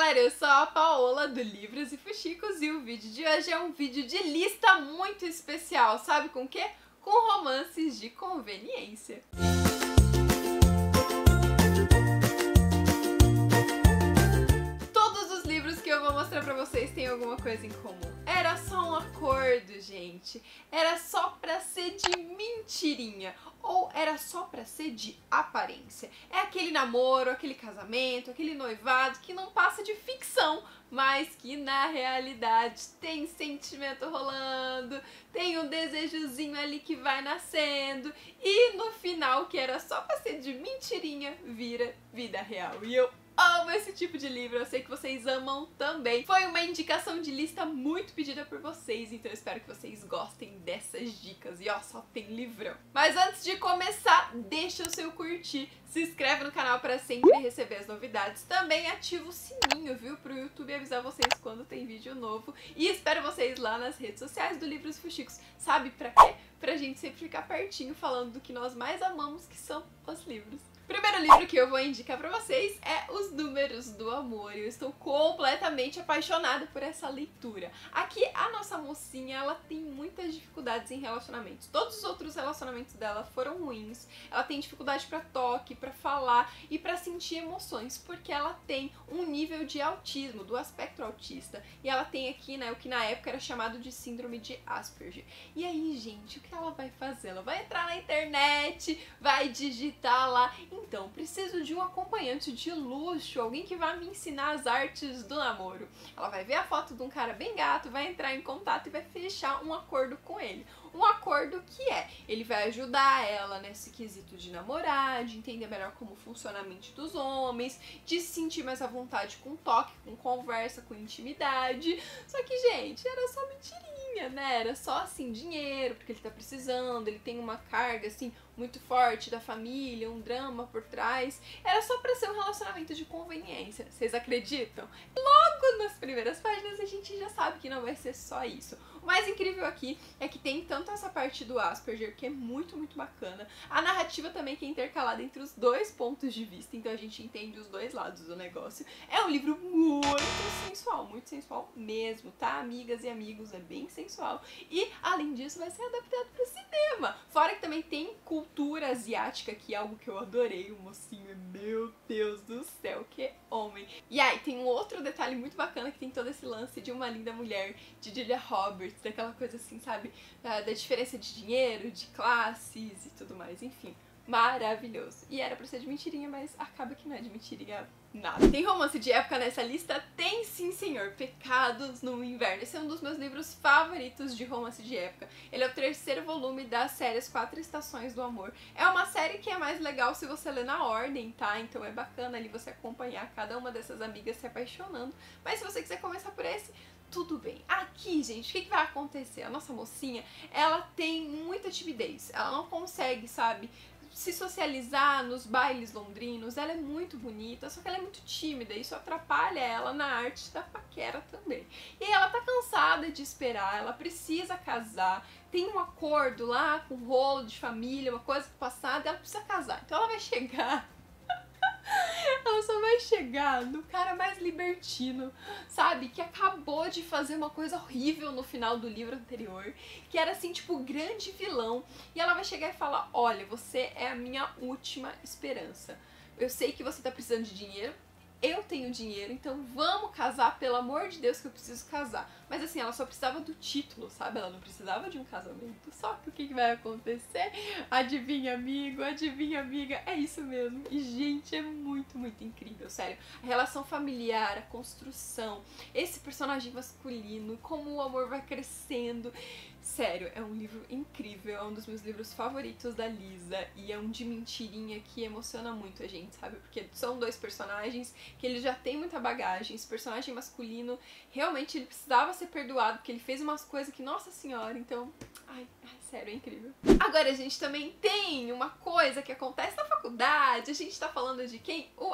galera, eu sou a Paola do Livros e Fuxicos e o vídeo de hoje é um vídeo de lista muito especial, sabe com o quê? Com romances de conveniência. Todos os livros que eu vou mostrar pra vocês têm alguma coisa em comum. Era só um acordo, gente. Era só pra ser de mentirinha. Ou era só pra ser de aparência. É aquele namoro, aquele casamento, aquele noivado que não passa de ficção, mas que na realidade tem sentimento rolando, tem um desejozinho ali que vai nascendo e no final, que era só pra ser de mentirinha, vira vida real. E eu amo esse tipo de livro, eu sei que vocês amam também. Foi uma indicação de lista muito pedida por vocês, então eu espero que vocês gostem dessas dicas. E ó, só tem livrão. Mas antes de começar, deixa o seu curtir, se inscreve no canal para sempre receber as novidades. Também ativa o sininho, viu, pro YouTube avisar vocês quando tem vídeo novo. E espero vocês lá nas redes sociais do Livros Fuxicos. Sabe pra quê? Pra gente sempre ficar pertinho falando do que nós mais amamos, que são os livros. O primeiro livro que eu vou indicar pra vocês é Os Números do Amor. Eu estou completamente apaixonada por essa leitura. Aqui a nossa mocinha, ela tem muitas dificuldades em relacionamentos. Todos os outros relacionamentos dela foram ruins. Ela tem dificuldade pra toque, pra falar e pra sentir emoções, porque ela tem um nível de autismo, do aspecto autista. E ela tem aqui, né, o que na época era chamado de síndrome de Asperger. E aí, gente, o que ela vai fazer? Ela vai entrar na internet, vai digitar lá: então, preciso de um acompanhante de luxo, alguém que vai me ensinar as artes do namoro. Ela vai ver a foto de um cara bem gato, vai entrar em contato e vai fechar um acordo com ele. Um acordo que ele vai ajudar ela nesse quesito de namorar, de entender melhor como funciona a mente dos homens, de se sentir mais à vontade com toque, com conversa, com intimidade. Só que, gente, era só mentirinha, né? Era só, assim, dinheiro, porque ele tá precisando, ele tem uma carga, assim, muito forte da família, um drama por trás. Era só pra ser um relacionamento de conveniência. Vocês acreditam? Logo nas primeiras páginas a gente já sabe que não vai ser só isso. O mais incrível aqui é que tem tanto essa parte do Asperger, que é muito, muito bacana. A narrativa também que é intercalada entre os dois pontos de vista, então a gente entende os dois lados do negócio. É um livro muito sensual mesmo, tá? Amigas e amigos, é bem sensual. E, além disso, vai ser adaptado para cinema. Fora que também tem cultura asiática, que é algo que eu adorei. O mocinho, meu Deus do céu, que homem. E aí, tem um outro detalhe muito bacana, que tem todo esse lance de uma linda mulher, de Julia Roberts, daquela coisa assim, sabe? Da diferença de dinheiro, de classes e tudo mais, enfim. Maravilhoso. E era pra ser de mentirinha, mas acaba que não é de mentirinha nada. Tem romance de época nessa lista? Tem sim, senhor. Pecados no Inverno. Esse é um dos meus livros favoritos de romance de época. Ele é o terceiro volume da série As Quatro Estações do Amor. É uma série que é mais legal se você ler na ordem, tá? Então é bacana ali você acompanhar cada uma dessas amigas se apaixonando. Mas se você quiser começar por esse, tudo bem. Aqui, gente, o que vai acontecer? A nossa mocinha, ela tem muita timidez. Ela não consegue, sabe, se socializar nos bailes londrinos. Ela é muito bonita, só que ela é muito tímida. Isso atrapalha ela na arte da paquera também. E aí ela tá cansada de esperar, ela precisa casar. Tem um acordo lá com rolo de família, uma coisa do passado, ela precisa casar. Então ela vai chegar... Ela só vai chegar no cara mais libertino, sabe? Que acabou de fazer uma coisa horrível no final do livro anterior, que era assim, tipo, o grande vilão. E ela vai chegar e falar: olha, você é a minha última esperança. Eu sei que você tá precisando de dinheiro, eu tenho dinheiro, então vamos casar, pelo amor de Deus que eu preciso casar. Mas assim, ela só precisava do título, sabe? Ela não precisava de um casamento. Só que o que vai acontecer? Adivinha, amigo? Adivinha, amiga? É isso mesmo. E, gente, é muito, muito incrível, sério. A relação familiar, a construção, esse personagem masculino, como o amor vai crescendo. Sério, é um livro incrível, é um dos meus livros favoritos da Lisa e é um de mentirinha que emociona muito a gente, sabe? Porque são dois personagens que ele já tem muita bagagem. Esse personagem masculino, realmente, ele precisava ser perdoado porque ele fez umas coisas que, nossa senhora, então... Ai, sério, é incrível. Agora, a gente também tem uma coisa que acontece na faculdade. A gente tá falando de quem? O acordo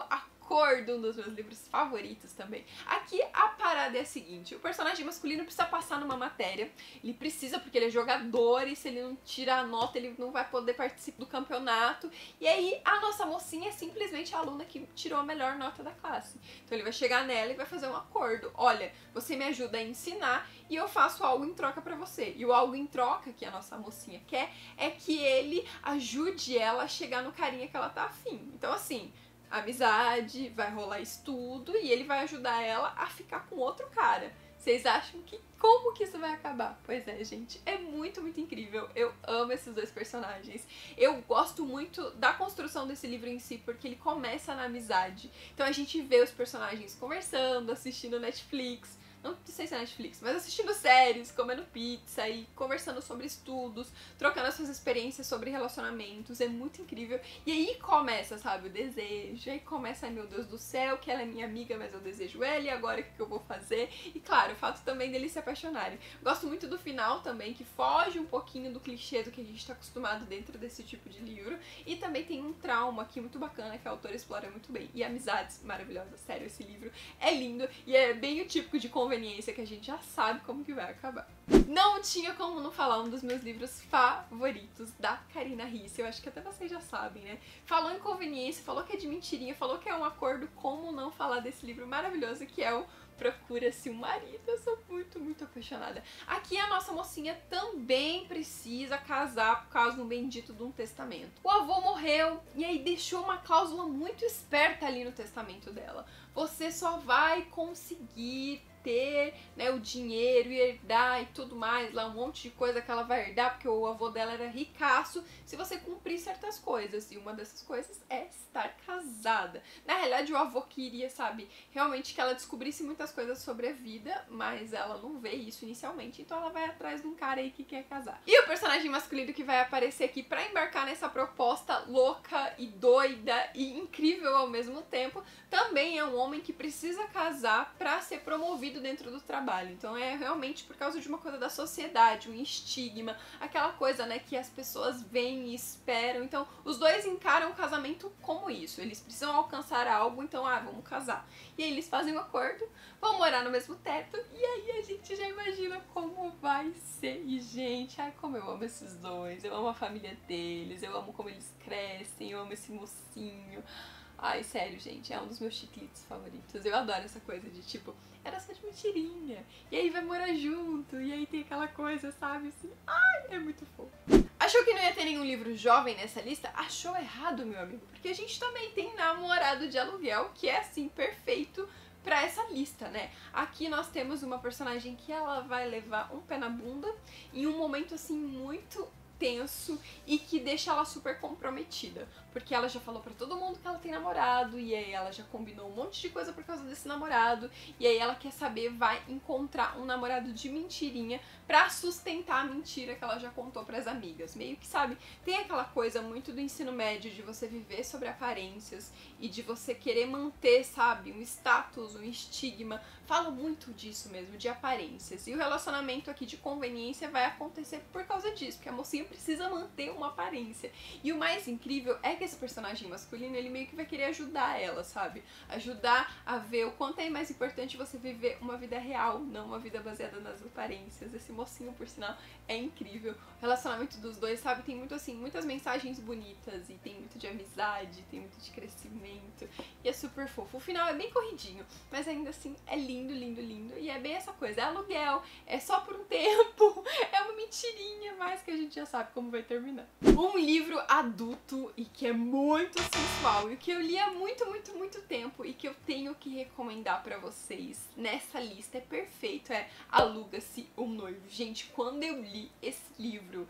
Acordo, um dos meus livros favoritos também. Aqui a parada é a seguinte, o personagem masculino precisa passar numa matéria, ele precisa porque ele é jogador e se ele não tirar a nota ele não vai poder participar do campeonato, e aí a nossa mocinha é simplesmente a aluna que tirou a melhor nota da classe. Então ele vai chegar nela e vai fazer um acordo, olha, você me ajuda a ensinar e eu faço algo em troca pra você. E o algo em troca que a nossa mocinha quer é que ele ajude ela a chegar no carinha que ela tá afim. Então assim, amizade, vai rolar estudo e ele vai ajudar ela a ficar com outro cara. Vocês acham que como que isso vai acabar? Pois é, gente, é muito, muito incrível. Eu amo esses dois personagens. Eu gosto muito da construção desse livro em si, porque ele começa na amizade. Então a gente vê os personagens conversando, assistindo Netflix, não sei se é Netflix, mas assistindo séries, comendo pizza e conversando sobre estudos, trocando as suas experiências sobre relacionamentos, é muito incrível. E aí começa, sabe, o desejo, aí começa, ai meu Deus do céu, que ela é minha amiga, mas eu desejo ela, e agora o que eu vou fazer? E claro, o fato também deles se apaixonarem. Gosto muito do final também, que foge um pouquinho do clichê do que a gente tá acostumado dentro desse tipo de livro, e também tem um trauma aqui muito bacana que a autora explora muito bem. E amizades maravilhosas, sério, esse livro é lindo, e é bem o típico de conveniência que a gente já sabe como que vai acabar. Não tinha como não falar um dos meus livros favoritos da Karina Risse, eu acho que até vocês já sabem, né? Falou em conveniência, falou que é de mentirinha, falou que é um acordo, como não falar desse livro maravilhoso que é o Procura-se um Marido. Eu sou muito, muito apaixonada. Aqui a nossa mocinha também precisa casar por causa de um bendito de um testamento. O avô morreu e aí deixou uma cláusula muito esperta ali no testamento dela. Você só vai conseguir ter, né, o dinheiro e herdar e tudo mais, lá um monte de coisa que ela vai herdar, porque o avô dela era ricaço, se você cumprir certas coisas, e uma dessas coisas é estar casada. Na realidade o avô queria, sabe, realmente que ela descobrisse muitas coisas sobre a vida, mas ela não vê isso inicialmente, então ela vai atrás de um cara aí que quer casar. E o personagem masculino que vai aparecer aqui pra embarcar nessa proposta louca e doida e incrível ao mesmo tempo, também é um homem que precisa casar pra ser promovido dentro do trabalho. Então é realmente por causa de uma coisa da sociedade, um estigma, aquela coisa, né, que as pessoas veem e esperam. Então os dois encaram o casamento como isso. Eles precisam alcançar algo, então vamos casar. E aí eles fazem um acordo, vão morar no mesmo teto e aí a gente já imagina como vai ser. E gente, ai como eu amo esses dois. Eu amo a família deles, eu amo como eles crescem, eu amo esse mocinho. Ai, sério, gente, é um dos meus chicletes favoritos. Eu adoro essa coisa de, tipo, era só de mentirinha. E aí vai morar junto, e aí tem aquela coisa, sabe, assim. Ai, é muito fofo. Achou que não ia ter nenhum livro jovem nessa lista? Achou errado, meu amigo. Porque a gente também tem Namorado de Aluguel, que é, assim, perfeito pra essa lista, né? Aqui nós temos uma personagem que ela vai levar um pé na bunda em um momento, assim, muito tenso e que deixa ela super comprometida, porque ela já falou pra todo mundo que ela tem namorado e aí ela já combinou um monte de coisa por causa desse namorado e aí ela quer saber, vai encontrar um namorado de mentirinha pra sustentar a mentira que ela já contou pras amigas. Meio que, sabe, tem aquela coisa muito do ensino médio de você viver sobre aparências e de você querer manter, sabe, um status, um estigma. Fala muito disso mesmo, de aparências. E o relacionamento aqui de conveniência vai acontecer por causa disso, porque a mocinha precisa manter uma aparência. E o mais incrível é que esse personagem masculino, ele meio que vai querer ajudar ela, sabe? Ajudar a ver o quanto é mais importante você viver uma vida real, não uma vida baseada nas aparências. Esse mocinho, por sinal, é incrível. O relacionamento dos dois, sabe? Tem muito, assim, muitas mensagens bonitas e tem muito de amizade, tem muito de crescimento e é super fofo. O final é bem corridinho, mas ainda assim é lindo, lindo, lindo. E é bem essa coisa, é aluguel, é só por um tempo, é uma mentirinha, mas que a gente já sabe como vai terminar. Um livro adulto e que é muito sensual e que eu li há muito, muito, muito tempo e que eu tenho que recomendar pra vocês nessa lista, é perfeito, é Aluga-se um Noivo. Gente, quando eu li esse livro,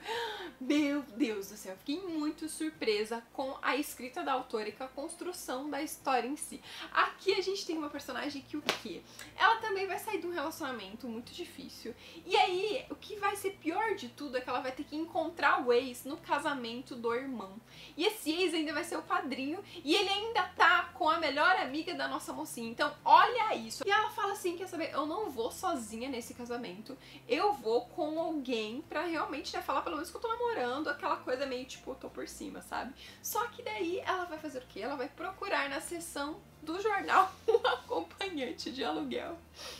meu Deus do céu, eu fiquei muito surpresa com a escrita da autora e com a construção da história em si. Aqui a gente tem uma personagem que o quê? Ela também vai sair de um relacionamento muito difícil e aí o que vai ser pior de tudo é que ela vai ter que encontrar o ex no casamento do irmão. E esse ex ainda vai ser o padrinho e ele ainda tá com a melhor amiga da nossa mocinha. Então, olha isso. E ela fala assim, quer saber, eu não vou sozinha nesse casamento, eu vou com alguém pra realmente, né, falar pelo menos que eu tô namorando, aquela coisa meio tipo, eu tô por cima, sabe? Só que daí ela vai fazer o quê? Ela vai procurar na sessão do jornal Um Acompanhante de Aluguel.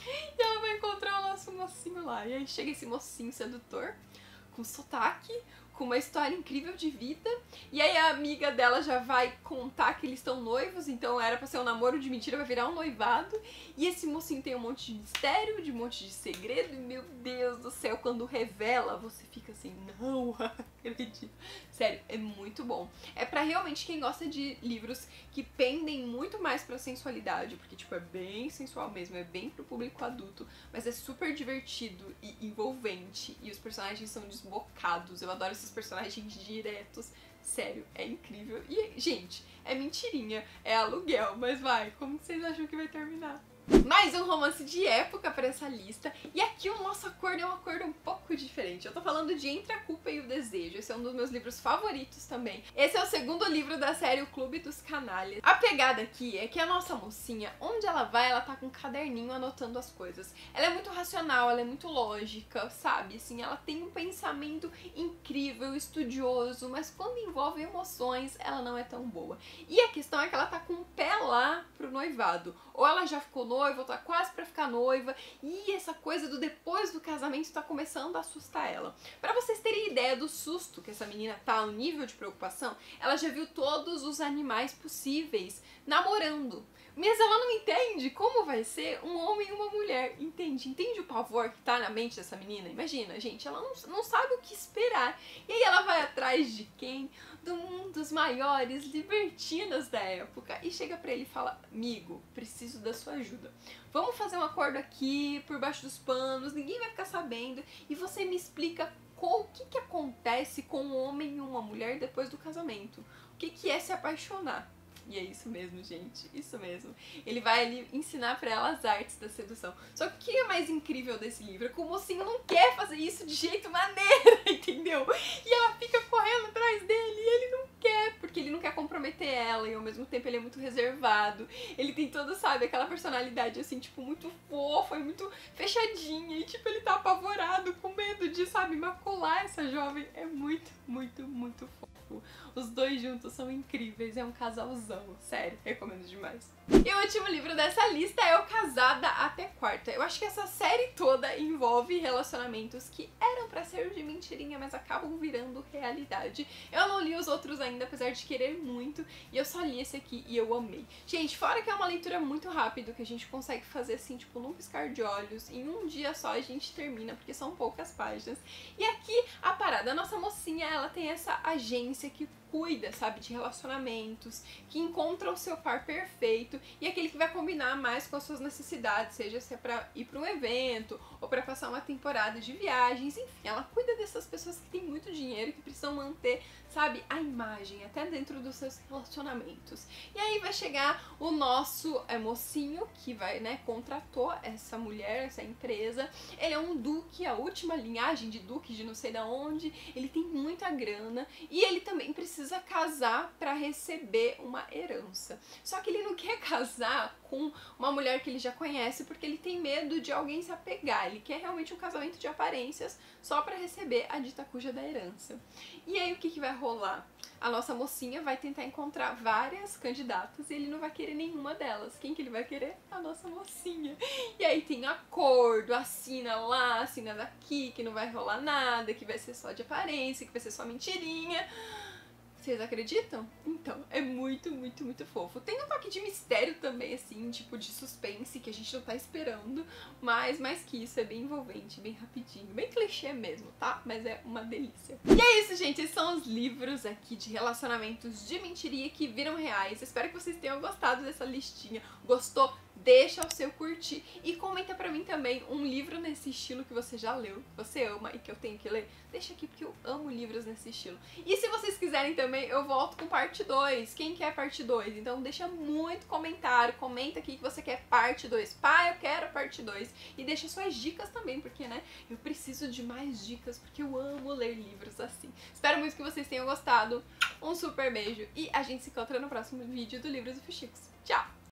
E ela vai encontrar o nosso mocinho lá. E aí chega esse mocinho sedutor, com sotaque, com uma história incrível de vida. E aí a amiga dela já vai contar que eles estão noivos, então era pra ser um namoro de mentira, vai virar um noivado. E esse mocinho tem um monte de mistério, de um monte de segredo, e meu Deus do céu, quando revela, você fica assim, não acredito. Sério, é muito bom. É pra realmente quem gosta de livros que pendem muito mais pra sensualidade, porque tipo, é bem sensual mesmo, é bem pro público adulto, mas é super divertido e envolvente, e os personagens são desbocados. Eu adoro esses personagens diretos. Sério, é incrível. E, gente, é mentirinha, é aluguel, mas vai, como vocês acham que vai terminar? Mais um romance de época para essa lista. E aqui o nosso acordo é um acordo um pouco diferente. Eu tô falando de Entre a Culpa e o Desejo. Esse é um dos meus livros favoritos também. Esse é o segundo livro da série O Clube dos Canalhas. A pegada aqui é que a nossa mocinha, onde ela vai, ela tá com um caderninho anotando as coisas. Ela é muito racional, ela é muito lógica, sabe? Assim, ela tem um pensamento incrível, estudioso, mas quando envolve emoções, ela não é tão boa. E a questão é que ela tá com o pé lá pro noivado. Ou ela já ficou noiva, ou tá quase pra ficar noiva, e essa coisa do depois do casamento tá começando a assustar ela. Pra vocês terem ideia do susto que essa menina tá, o nível de preocupação, ela já viu todos os animais possíveis namorando. Mas ela não entende como vai ser um homem e uma mulher, entende? Entende o pavor que tá na mente dessa menina? Imagina, gente, ela não sabe o que esperar. E aí ela vai atrás de quem? De um dos maiores libertinos da época. E chega pra ele e fala, amigo, preciso da sua ajuda. Vamos fazer um acordo aqui, por baixo dos panos, ninguém vai ficar sabendo, e você me explica o que acontece com um homem e uma mulher depois do casamento. O que é se apaixonar? E é isso mesmo, gente, isso mesmo. Ele vai ali ensinar pra ela as artes da sedução. Só que o que é mais incrível desse livro é que o mocinho não quer fazer isso de jeito maneiro, entendeu? E ela fica correndo atrás dele e ele não quer, porque ele não quer comprometer ela e ao mesmo tempo ele é muito reservado. Ele tem todo, sabe, aquela personalidade assim, tipo, muito fofa e muito fechadinha. E tipo, ele tá apavorado, com medo de, sabe, macular essa jovem. É muito, muito, muito fofo. Os dois juntos são incríveis, é um casalzão, sério, recomendo demais. E o último livro dessa lista é o Casada Até Quarta. Eu acho que essa série toda envolve relacionamentos que eram pra ser de mentirinha, mas acabam virando realidade. Eu não li os outros ainda, apesar de querer muito, e eu só li esse aqui e eu amei. Gente, fora que é uma leitura muito rápida, que a gente consegue fazer assim, tipo, num piscar de olhos, em um dia só a gente termina, porque são poucas páginas. E aqui, a parada, a nossa mocinha, ela tem essa agência que cuida, sabe, de relacionamentos, que encontra o seu par perfeito e aquele que vai combinar mais com as suas necessidades, seja se é pra ir pra um evento ou pra passar uma temporada de viagens, enfim, ela cuida dessas pessoas que têm muito dinheiro, que precisam manter, sabe, a imagem até dentro dos seus relacionamentos. E aí vai chegar o nosso mocinho que vai, né, contratou essa mulher, essa empresa. Ele é um duque, a última linhagem de duques de não sei da onde, ele tem muita grana e ele também precisa casar para receber uma herança. Só que ele não quer casar com uma mulher que ele já conhece porque ele tem medo de alguém se apegar. Ele quer realmente um casamento de aparências só para receber a dita cuja da herança. E aí o que vai rolar? A nossa mocinha vai tentar encontrar várias candidatas e ele não vai querer nenhuma delas. Quem que ele vai querer? A nossa mocinha. E aí tem acordo, assina lá, assina daqui, que não vai rolar nada, que vai ser só de aparência, que vai ser só mentirinha. Vocês acreditam? Então, é muito, muito, muito fofo. Tem um toque de mistério também, assim, tipo de suspense, que a gente não tá esperando, mas mais que isso, é bem envolvente, bem rapidinho, bem clichê mesmo, tá? Mas é uma delícia. E é isso, gente, esses são os livros aqui de relacionamentos de mentiria que viram reais. Espero que vocês tenham gostado dessa listinha. Gostou? Deixa o seu curtir e comenta pra mim também um livro nesse estilo que você já leu, que você ama e que eu tenho que ler. Deixa aqui porque eu amo livros nesse estilo. E se vocês quiserem também, eu volto com parte 2. Quem quer parte 2? Então deixa muito comentário, comenta aqui que você quer parte 2. Pá, eu quero parte 2. E deixa suas dicas também, porque, né, eu preciso de mais dicas, porque eu amo ler livros assim. Espero muito que vocês tenham gostado. Um super beijo e a gente se encontra no próximo vídeo do Livros e Fuxicos. Tchau!